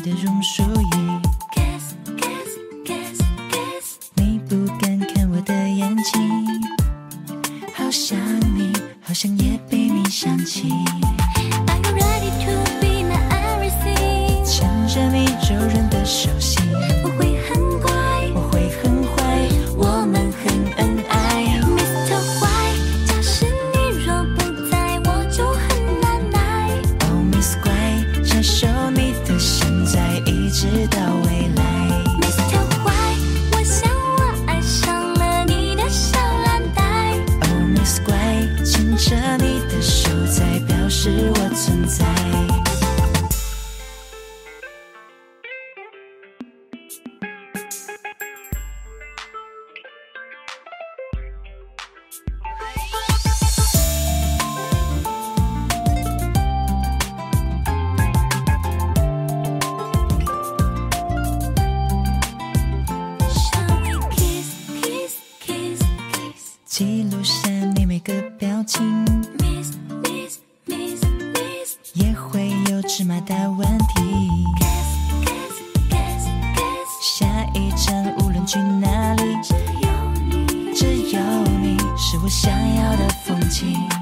的榕树影。你不敢看我的眼睛，好想你，好像也被你想起。 Are you ready to be my everything？ 牵着你柔软的手心， 我会很乖， 我会很坏，我们很恩爱。 Mr. 坏，假使你若不在，我就很难耐。 Oh Miss 乖，享受你的现在，一直到未来。 Mr. 坏，我想我爱上了你的小蓝带。 Oh Miss 乖，牵着你的手，在表示我存在。记录下你每个表情， Miss Miss Miss Miss， 也会有芝麻大问题。 Guess Guess Guess， 下一站无论去哪里， 只有你， 只有你是我想要的风景。